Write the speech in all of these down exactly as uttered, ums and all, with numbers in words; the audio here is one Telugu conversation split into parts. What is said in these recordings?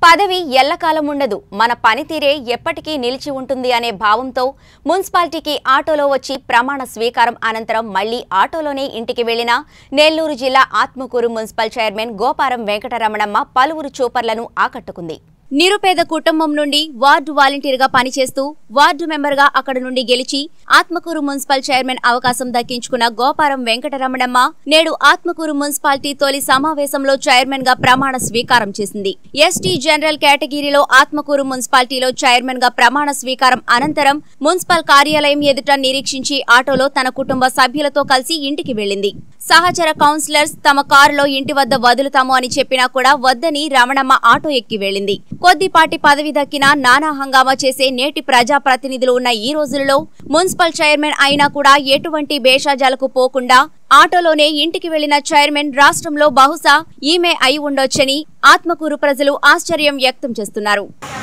పదవి ఎల్లకాలం ఉండదు, మన పనితీరే ఎప్పటికీ నిలిచి ఉంటుంది అనే భావంతో మున్సిపాలిటీకి ఆటోలో వచ్చి ప్రమాణ స్వీకారం అనంతరం మళ్లీ ఆటోలోనే ఇంటికి వెళ్లిన నెల్లూరు జిల్లా ఆత్మకూరు మున్సిపల్ చైర్మన్ గోపారం వెంకట రమణమ పలువురు చూపర్లను ఆకట్టుకుంది. నిరుపేద కుటుంబం నుండి వార్డు వాలంటీర్గా పనిచేస్తూ వార్డు మెంబర్గా అక్కడి నుండి గెలిచి ఆత్మకూరు మున్సిపల్ చైర్మన్ అవకాశం దక్కించుకున్న గోపారం వెంకట రమణమ్మ నేడు ఆత్మకూరు మున్సిపాలిటీ తొలి సమావేశంలో చైర్మన్ గా ప్రమాణ స్వీకారం చేసింది. ఎస్టీ జనరల్ కేటగిరీలో ఆత్మకూరు మున్సిపాలిటీలో చైర్మన్ గా ప్రమాణ స్వీకారం అనంతరం మున్సిపల్ కార్యాలయం ఎదుట నిరీక్షించి ఆటోలో తన కుటుంబ సభ్యులతో కలిసి ఇంటికి వెళ్లింది. సహచర కౌన్సిలర్స్ తమ కారులో ఇంటి వద్ద వదులుతాము అని చెప్పినా కూడా వద్దని రమణమ్మ ఆటో ఎక్కి వెళ్లింది. కొద్దిపాటి పదవి దక్కినా నానా హంగామా చేసే నేటి ప్రజాప్రతినిధులు ఉన్న ఈ రోజుల్లో మున్సిపల్ చైర్మన్ అయినా కూడా ఎటువంటి భేషజాలకు పోకుండా ఆటోలోనే ఇంటికి వెళ్లిన చైర్మన్ రాష్ట్రంలో బహుశా ఈమె అయి ఉండొచ్చని ఆత్మకూరు ప్రజలు ఆశ్చర్యం వ్యక్తం చేస్తున్నారు.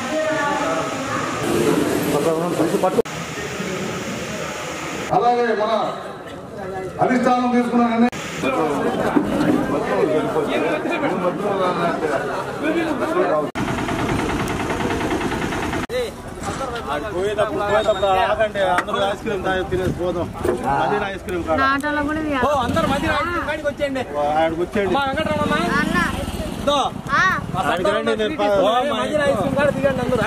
అధిష్టానం తీసుకున్నారని పోయేటప్పుడు పోయేటప్పుడు ఆగండి, అందరూ ఐస్ క్రీమ్ తినేసి పోదాం. అదే ఐస్ క్రీమ్ అందరూ మధ్య కాడికి వచ్చేయండి, ఆడికి వచ్చేయండి. మధ్య ఐస్ క్రీమ్ కాడ దిగండి అందరూ.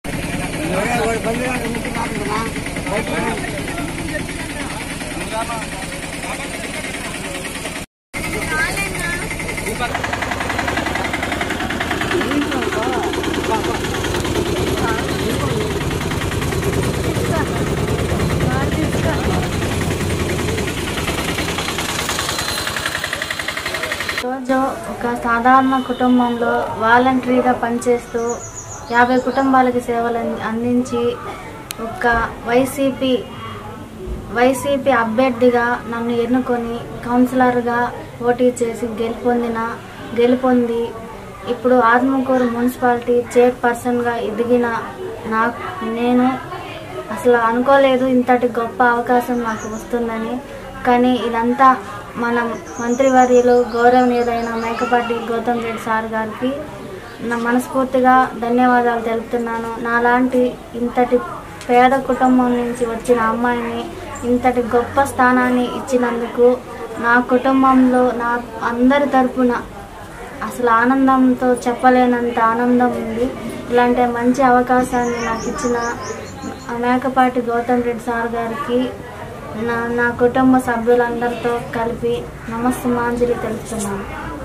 రోజు ఒక సాధారణ కుటుంబంలో వాలంటరీగా పనిచేస్తూ యాభై కుటుంబాలకి సేవలు అందించి ఒక వైసీపీ వైసీపీ అభ్యర్థిగా నన్ను ఎన్నుకొని కౌన్సిలర్గా పోటీ చేసి గెలుపొందిన గెలుపొంది ఇప్పుడు ఆత్మకూరు మున్సిపాలిటీ చైర్పర్సన్గా ఎదిగిన నాకు నేను అసలు అనుకోలేదు ఇంతటి గొప్ప అవకాశం నాకు వస్తుందని. కానీ ఇదంతా మన మంత్రివర్యులు గౌరవనీయులైన మేకపాటి గౌతమ్ రెడ్డి సార్ గారికి నా మనస్ఫూర్తిగా ధన్యవాదాలు తెలుపుతున్నాను. నాలాంటి ఇంతటి పేద కుటుంబం నుంచి వచ్చిన అమ్మాయిని ఇంతటి గొప్ప స్థానాన్ని ఇచ్చినందుకు నా కుటుంబంలో నా అందరి తరపున అసలు ఆనందంతో చెప్పలేనంత ఆనందం ఉంది. ఇలాంటి మంచి అవకాశాన్ని నాకు ఇచ్చిన మేకపాటి గౌతమ్ రెడ్డి సార్ గారికి నా నా కుటుంబ సభ్యులందరితో కలిపి నమస్సుమాంజలి తెలుపుతున్నాను.